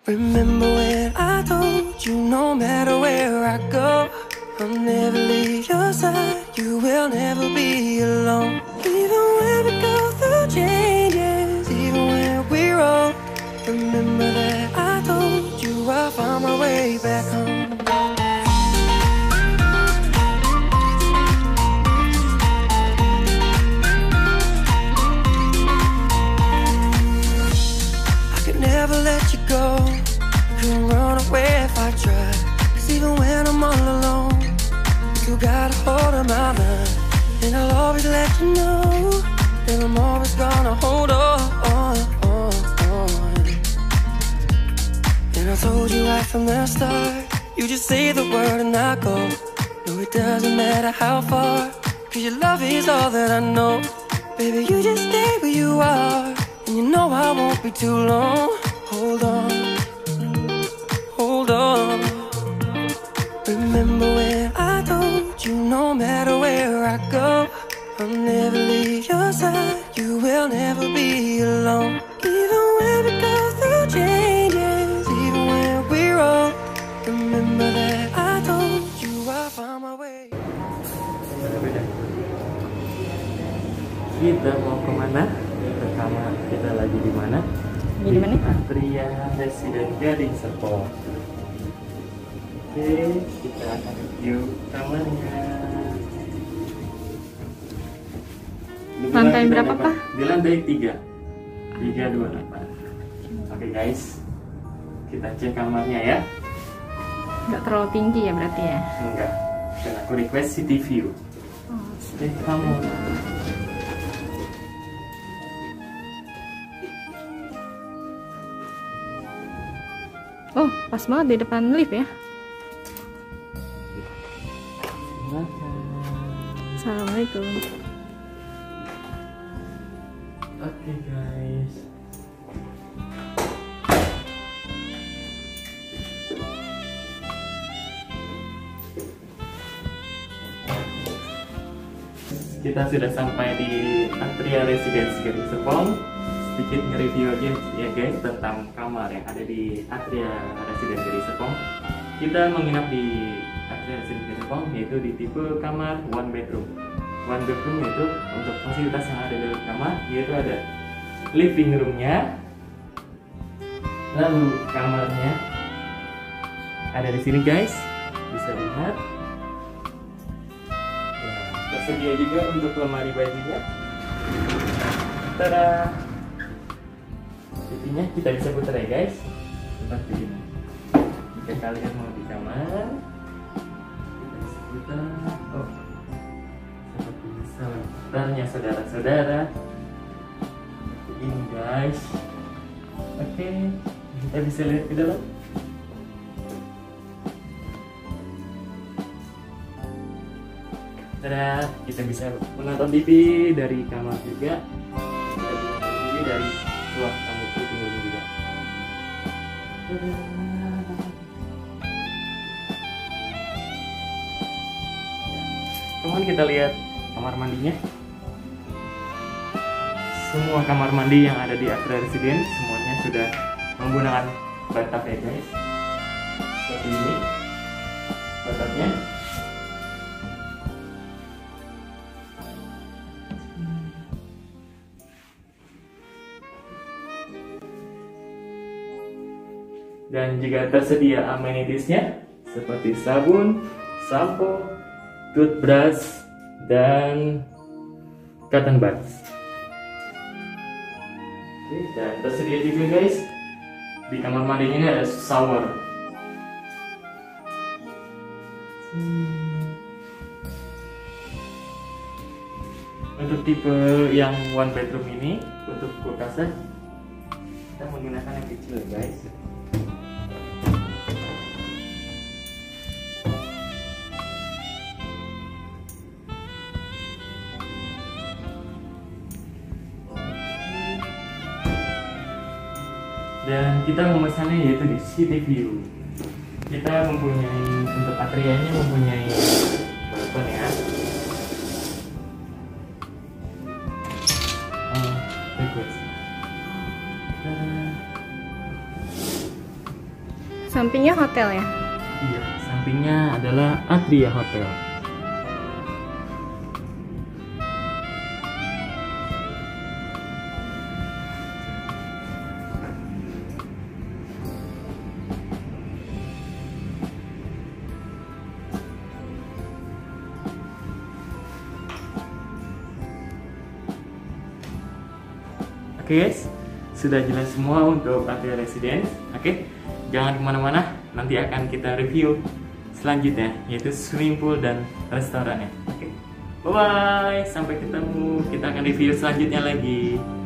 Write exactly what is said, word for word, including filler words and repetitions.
Remember when I told you no matter where I go, I'll never leave your side, you will never be alone. Even when we go through changes, even when we're old, remember that I told you I'll find my way back home. I could never let you go, couldn't run away if I tried. Cause even when I'm all alone, you got a hold of my mind. And I'll always let you know that I'm always gonna hold on, on, on, on. And I told you right from the start, you just say the word and I go. No, it doesn't matter how far, cause your love is all that I know. Baby, you just stay where you are, and you know I won't be too long. Hold on, hold on. Remember when I told you no matter where I go, I'll never leave your side, you will never be alone. Even when we go through changes, even when we're old, remember that I told you I'll find my way. Kita mau kemana? Ke kamar. Kita lagi di mana? Di mana? Atria Residen Gading Serpong. Oke, kita akan review kamarnya. Lantai berapa, Pak? Di lantai tiga, tiga dua delapan. Oke guys, kita cek kamarnya ya. Nggak terlalu tinggi ya berarti ya? Enggak, dan aku request city view. Oh, Oke, kamu. oh, pas banget di depan lift ya. Assalamualaikum. Oke guys, kita sudah sampai di Atria Residence Gading Serpong. Sedikit nge-review aja ya guys tentang kamar yang ada di Atria Residence Gading Serpong. Kita menginap di Atria Residence Gading Serpong, yaitu di tipe kamar one bedroom. One bedroom itu untuk fasilitas yang ada di kamar, yaitu ada living roomnya, lalu kamarnya ada di sini guys, bisa lihat. Nah, tersedia juga untuk lemari bajunya. Tada, intinya kita bisa putar ya guys, seperti ini. Jika kalian mau di kamar, kita bisa putar. Oh, seperti misalnya putarnya saudara-saudara. Ini guys, oke, kita bisa lihat ke dalam. Tada, kita bisa menonton T V dari kamar juga. Kita bisa menonton T V dari ruang tamu living room juga. Tada. Kemudian kita lihat kamar mandinya. Semua kamar mandi yang ada di Atria Residence semuanya sudah menggunakan bathtub ya guys. Seperti ini bathtubnya. Dan juga tersedia amenitiesnya seperti sabun, sampo, toothbrush, dan cotton buds. Dan tersedia juga guys di kamar mandinya ini ada shower. Untuk tipe yang one bedroom ini, untuk kulkasnya kita menggunakan yang kecil guys. Dan kita memesannya yaitu di City View. Kita mempunyai, untuk Atrianya mempunyai balkon ya. Oh, request. sampingnya hotel ya? Iya, sampingnya adalah Atria Hotel. Oke guys, sudah jelas semua untuk Atria Residence. Oke, jangan kemana-mana, nanti akan kita review selanjutnya, yaitu swimming pool dan restorannya. Oke, bye bye, sampai ketemu, kita akan review selanjutnya lagi.